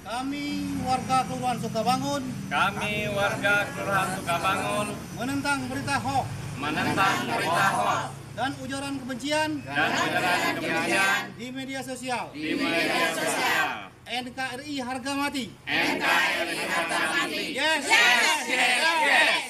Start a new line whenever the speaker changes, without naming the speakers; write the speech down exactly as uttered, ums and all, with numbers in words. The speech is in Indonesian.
Kami warga Kelurahan Sukabangun
Kami warga Kelurahan Sukabangun
menentang berita hoax
menentang berita hoax
dan ujaran kebencian
dan ujaran kebencian
di media sosial.
di media sosial.
N K R I harga mati.
N K R I harga mati.
Yes, yes, yes, yes.